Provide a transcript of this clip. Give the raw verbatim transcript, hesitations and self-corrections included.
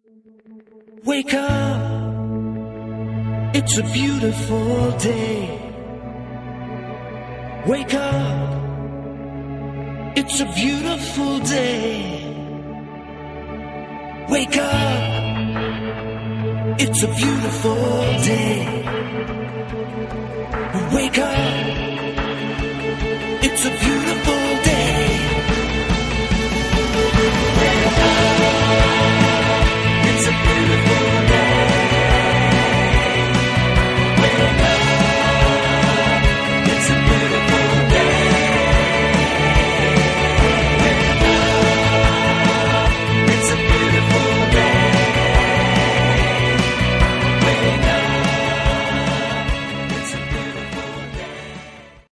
Wake up, it's a beautiful day. Wake up, it's a beautiful day. Wake up, it's a beautiful day. Wake up, it's a beautiful